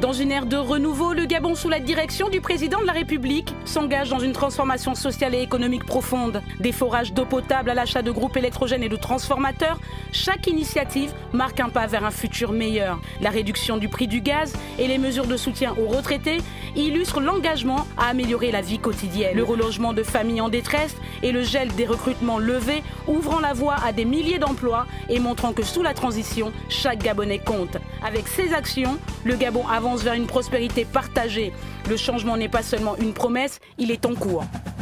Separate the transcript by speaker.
Speaker 1: Dans une ère de renouveau, le Gabon, sous la direction du président de la République, s'engage dans une transformation sociale et économique profonde. Des forages d'eau potable à l'achat de groupes électrogènes et de transformateurs, chaque initiative marque un pas vers un futur meilleur. La réduction du prix du gaz et les mesures de soutien aux retraités illustrent l'engagement à améliorer la vie quotidienne. Le relogement de familles en détresse et le gel des recrutements levés, ouvrant la voie à des milliers d'emplois et montrant que sous la transition, chaque Gabonais compte. Avec ces actions, le Gabon avance vers une prospérité partagée. Le changement n'est pas seulement une promesse, il est en cours.